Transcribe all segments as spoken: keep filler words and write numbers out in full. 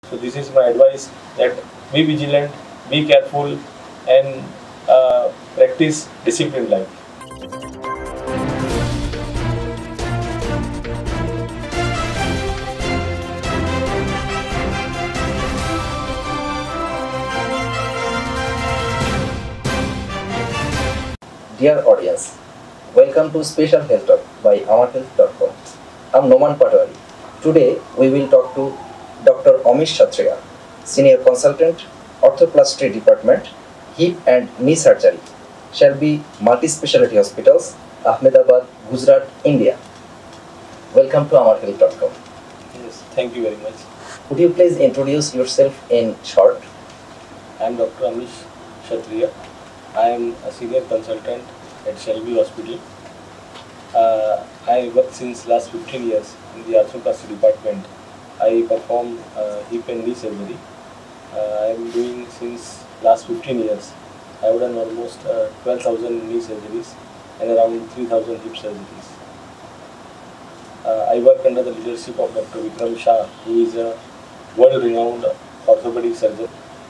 So this is my advice, that be vigilant, be careful, and uh, practice disciplined life. Dear audience, welcome to Special Health Talk by our health dot com. I'm Noman Patwari. Today we will talk to Dr Amish Kshatriya, Senior Consultant, Arthroplasty Department, Hip and Knee Surgery, Shalby Multi-Speciality Hospitals, Ahmedabad, Gujarat, India. Welcome to our health dot com. Yes, thank you very much. Would you please introduce yourself in short? I am Dr Amish Kshatriya. I am a senior consultant at Shalby Hospital. Uh, I work since last fifteen years in the Arthroplasty department. I perform uh, hip and knee surgery. Uh, I am doing since last fifteen years. I have done almost uh, twelve thousand knee surgeries and around three thousand hip surgeries. Uh, I work under the leadership of Dr Shah, who is a world-renowned orthopedic surgeon.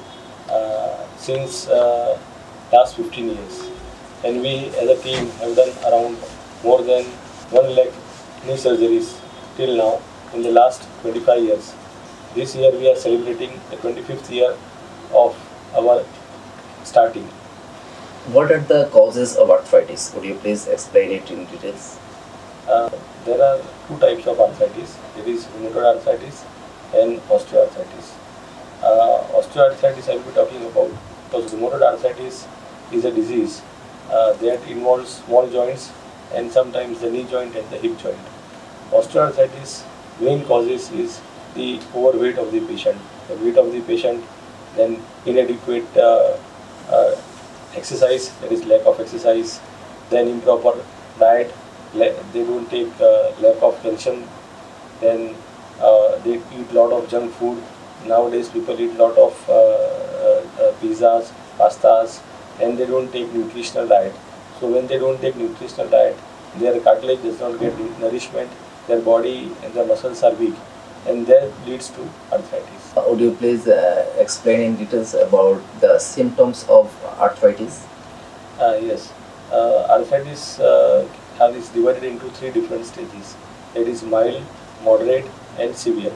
Uh, since uh, last fifteen years, and we as a team have done around more than one lakh knee surgeries till now in the last twenty-five years. This year we are celebrating the twenty-fifth year of our starting. What are the causes of arthritis? Would you please explain it in details? Uh, there are two types of arthritis. It is rheumatoid arthritis and osteoarthritis. Uh, osteoarthritis I will be talking about, because rheumatoid arthritis is a disease uh, that involves small joints and sometimes the knee joint and the hip joint. Osteoarthritis main causes is the overweight of the patient, the weight of the patient, then inadequate uh, uh, exercise, that is lack of exercise, then improper diet, they don't take uh, lack of calcium, then uh, they eat lot of junk food. Nowadays people eat lot of uh, uh, pizzas, pastas, and they don't take nutritional diet. So when they don't take nutritional diet, their cartilage does not get nourishment, their body and their muscles are weak, and that leads to arthritis. Uh, would you please uh, explain in details about the symptoms of arthritis? Uh, yes, uh, arthritis uh, is divided into three different stages. It is mild, moderate, and severe.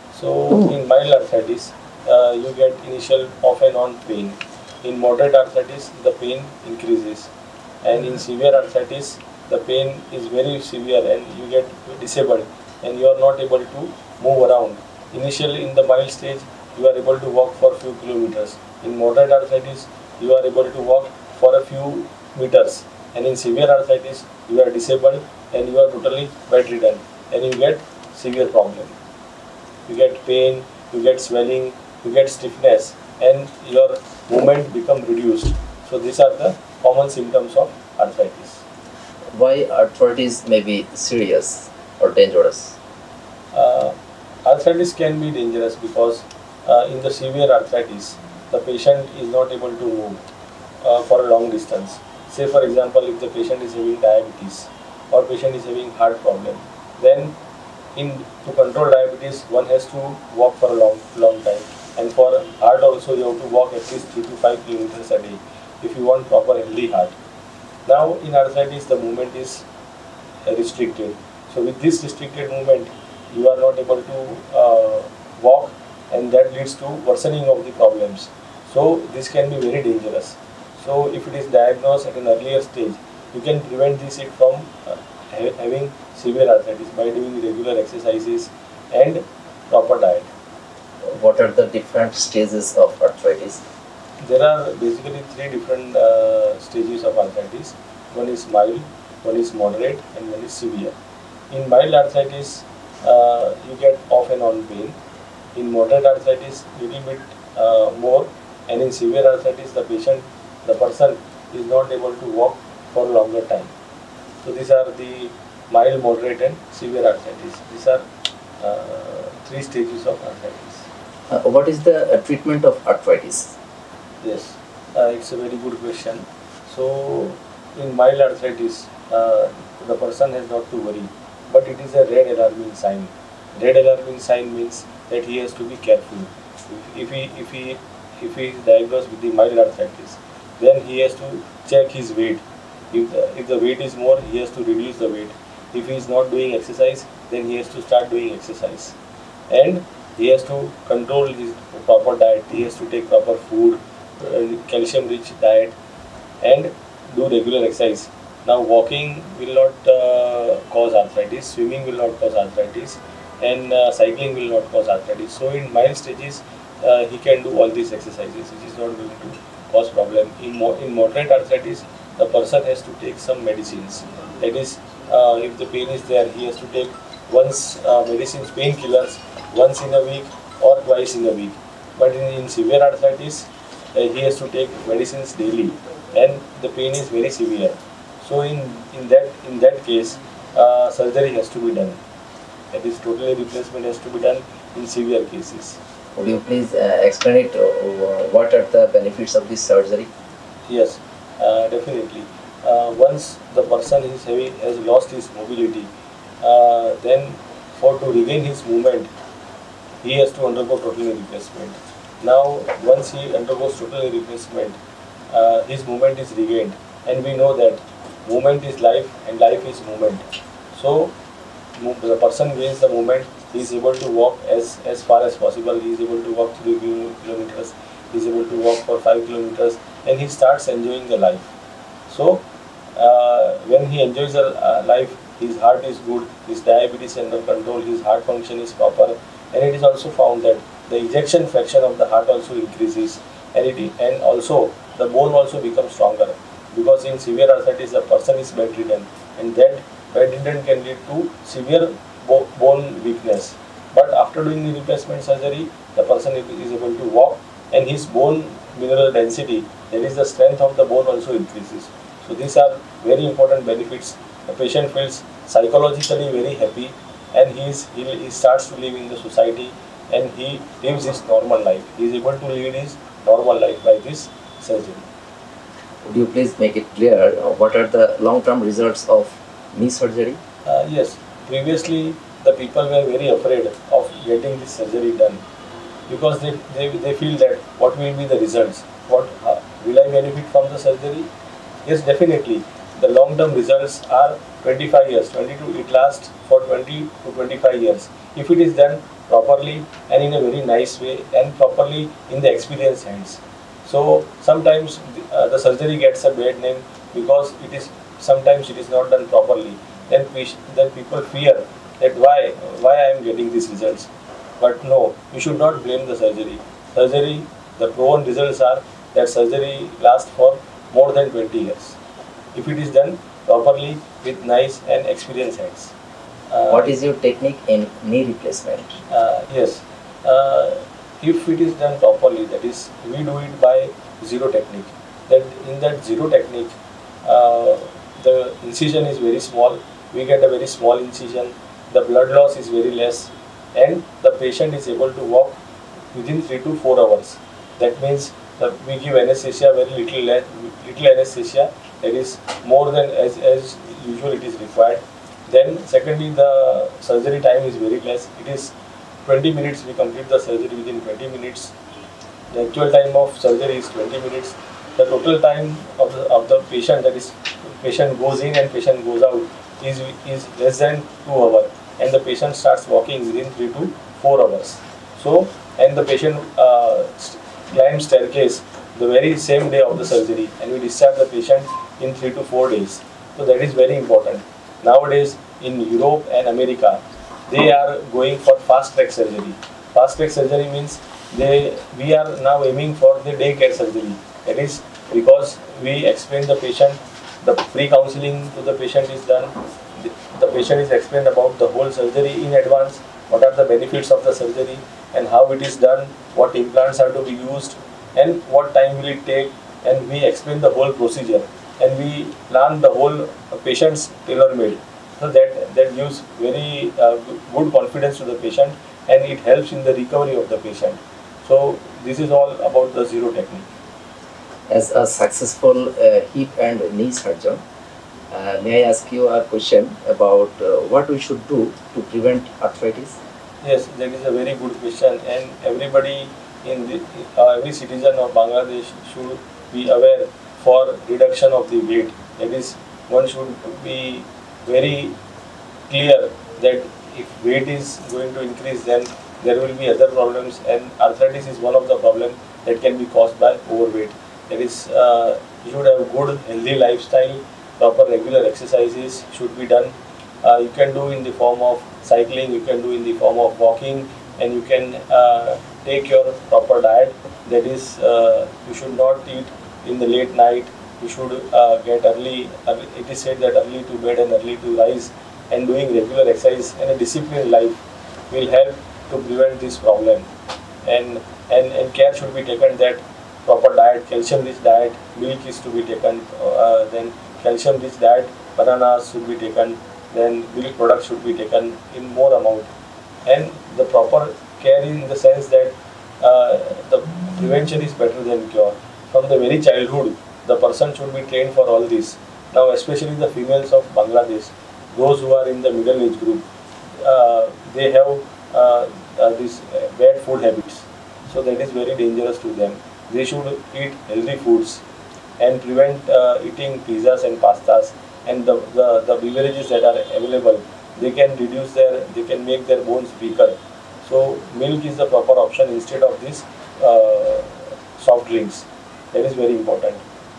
So in mild arthritis, uh, you get initial off and on pain. In moderate arthritis, the pain increases, and in severe arthritis, the pain is very severe and you get disabled and you are not able to move around. Initially in the mild stage, you are able to walk for a few kilometers. In moderate arthritis, you are able to walk for a few meters, and in severe arthritis, you are disabled and you are totally bedridden and you get severe problem. You get pain, you get swelling, you get stiffness, and your movement become reduced. So these are the common symptoms of arthritis. Why arthritis may be serious or dangerous? Uh, arthritis can be dangerous because uh, in the severe arthritis, the patient is not able to move uh, for a long distance. Say for example, if the patient is having diabetes or patient is having heart problem, then in to control diabetes, one has to walk for a long, long time. And for heart also, you have to walk at least three to five kilometers a day if you want proper healthy heart. Now in arthritis, the movement is restricted. So with this restricted movement, you are not able to uh, walk, and that leads to worsening of the problems. So this can be very dangerous. So if it is diagnosed at an earlier stage, you can prevent this it from uh, ha having severe arthritis by doing regular exercises and proper diet. What are the different stages of arthritis? There are basically three different uh, stages of arthritis. One is mild, one is moderate, and one is severe. In mild arthritis, uh, you get off and on pain. In moderate arthritis, little bit uh, more, and in severe arthritis, the patient, the person is not able to walk for a longer time. So these are the mild, moderate, and severe arthritis. These are uh, three stages of arthritis. Uh, what is the uh, treatment of arthritis? Yes, uh, it's a very good question. So in mild arthritis, uh, the person has not to worry, but it is a red alarming sign. Red alarming sign means that he has to be careful. If, if he if he if he is diagnosed with the mild arthritis, then he has to check his weight. If the, if the weight is more, he has to reduce the weight. If he is not doing exercise, then he has to start doing exercise. And he has to control his proper diet. He has to take proper food, uh, calcium rich diet, and do regular exercise. Now walking will not uh, cause arthritis, swimming will not cause arthritis, and uh, cycling will not cause arthritis. So in mild stages, uh, he can do all these exercises, which is not going to cause problem. In, mo in moderate arthritis, the person has to take some medicines. That is, uh, if the pain is there, he has to take once uh, medicines, painkillers, once in a week or twice in a week. But in, in severe arthritis, uh, he has to take medicines daily, and the pain is very severe. So in, in that in that case, uh, surgery has to be done. That is, totally replacement has to be done in severe cases. Would you please uh, explain it? Uh, what are the benefits of this surgery? Yes, uh, definitely. Uh, once the person is heavy, has lost his mobility, uh, then for to regain his movement, he has to undergo total knee replacement. Now, once he undergoes total knee replacement, uh, his movement is regained, and we know that movement is life and life is movement. So the person gains the movement, he is able to walk as, as far as possible, he is able to walk three kilometers, he is able to walk for five kilometers, and he starts enjoying the life. So uh, when he enjoys the uh, life, his heart is good, his diabetes is under control, his heart function is proper, and it is also found that the ejection fraction of the heart also increases, and, it, and also the bone also becomes stronger. Because in severe arthritis, the person is bedridden, and that bedridden can lead to severe bo bone weakness. But after doing the replacement surgery, the person is able to walk, and his bone mineral density, that is the strength of the bone, also increases. So these are very important benefits. The patient feels psychologically very happy, and he, is, he, he starts to live in the society, and he lives his normal life. He is able to lead his normal life by this surgery. Would you please make it clear uh, what are the long-term results of knee surgery? Uh, yes, previously the people were very afraid of getting this surgery done, because they, they, they feel that what will be the results? What uh, will I benefit from the surgery? Yes, definitely. The long-term results are twenty-five years, twenty-two, it lasts for twenty to twenty-five years. If it is done properly and in a very nice way and properly in the experienced hands. So sometimes uh, the surgery gets a bad name because it is sometimes it is not done properly. Then then people fear that why why I am getting these results. But no, you should not blame the surgery. Surgery, the proven results are that surgery lasts for more than twenty years. If it is done properly with nice and experienced hands. Uh, what is your technique in knee replacement? Uh, yes. Uh, If it is done properly, that is, we do it by zero technique. That in that zero technique, uh, the incision is very small. We get a very small incision. The blood loss is very less, and the patient is able to walk within three to four hours. That means that we give anesthesia very little, little anesthesia. That is more than as as usual it is required. Then secondly, the surgery time is very less. It is twenty minutes, we complete the surgery within twenty minutes. The actual time of surgery is twenty minutes. The total time of the, of the patient, that is patient goes in and patient goes out, is, is less than two hours. And the patient starts walking within three to four hours. So, and the patient uh, climbs staircase the very same day of the surgery, and we discharge the patient in three to four days. So that is very important. Nowadays in Europe and America, they are going for fast track surgery. Fast track surgery means they we are now aiming for the daycare surgery. That is because we explain the patient, the pre-counseling to the patient is done. The, the patient is explained about the whole surgery in advance, what are the benefits of the surgery and how it is done, what implants are to be used and what time will it take, and we explain the whole procedure and we plan the whole patient's tailor-made. So that, that gives very uh, good confidence to the patient, and it helps in the recovery of the patient. So this is all about the zero technique. As a successful uh, hip and knee surgeon, uh, may I ask you a question about uh, what we should do to prevent arthritis? Yes, that is a very good question, and everybody in the, uh, every citizen of Bangladesh should be aware for reduction of the weight. That is, one should be very clear that if weight is going to increase, then there will be other problems, and arthritis is one of the problems that can be caused by overweight. That is, uh, you should have good healthy lifestyle, proper regular exercises should be done. Uh, you can do in the form of cycling, you can do in the form of walking, and you can uh, take your proper diet. That is, uh, you should not eat in the late night. You should uh, get early, early. It is said that early to bed and early to rise, and doing regular exercise and a disciplined life will help to prevent this problem. And and and care should be taken that proper diet, calcium rich diet, milk is to be taken. Uh, then calcium rich diet, bananas should be taken. Then milk products should be taken in more amount, and the proper care in the sense that uh, the prevention is better than cure. From the very childhood, the person should be trained for all this. Now, especially the females of Bangladesh, those who are in the middle age group, uh, they have uh, uh, these uh, bad food habits, so that is very dangerous to them. They should eat healthy foods and prevent uh, eating pizzas and pastas. And the, the, the beverages that are available, they can reduce their, they can make their bones weaker. So milk is the proper option instead of these uh, soft drinks. That is very important.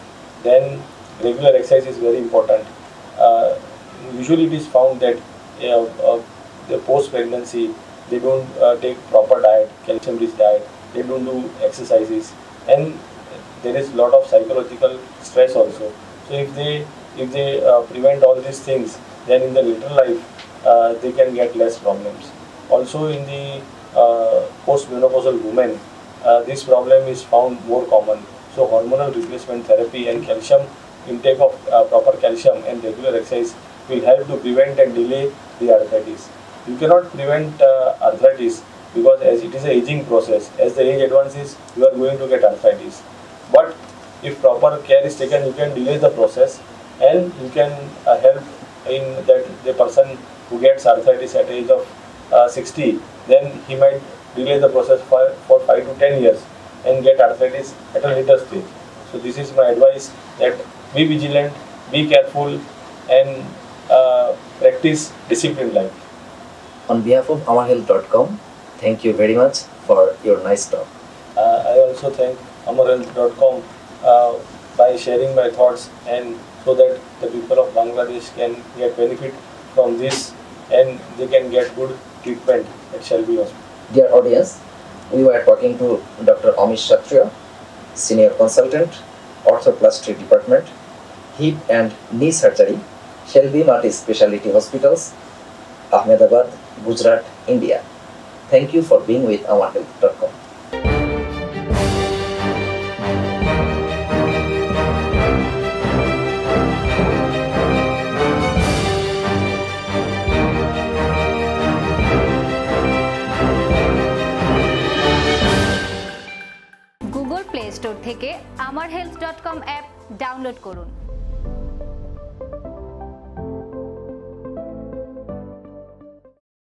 Then regular exercise is very important. Uh, usually it is found that uh, uh, the post-pregnancy, they don't uh, take proper diet, calcium-rich diet, they don't do exercises, and there is a lot of psychological stress also. So if they if they uh, prevent all these things, then in the later life uh, they can get less problems. Also in the uh, post-menopausal women, uh, this problem is found more common. So hormonal replacement therapy and calcium intake of uh, proper calcium and regular exercise will help to prevent and delay the arthritis. You cannot prevent uh, arthritis because as it is an aging process. As the age advances, you are going to get arthritis. But if proper care is taken, you can delay the process, and you can uh, help in that the person who gets arthritis at the age of uh, sixty, then he might delay the process for, for five to ten years and get arthritis at a later stage. So this is my advice, that be vigilant, be careful, and uh, practice disciplined life. On behalf of amar health dot com, thank you very much for your nice talk. Uh, I also thank amar health dot com uh, by sharing my thoughts, and so that the people of Bangladesh can get benefit from this and they can get good treatment at Shalby Hospital. Dear audience, we were talking to Dr Amish Kshatriya, Senior Consultant, Arthroplasty Department, Hip and Knee Surgery, Shalby Multi Speciality Hospitals, Ahmedabad, Gujarat, India. Thank you for being with amar health dot com. Google Play Store থেকে amar health dot com app download করুন।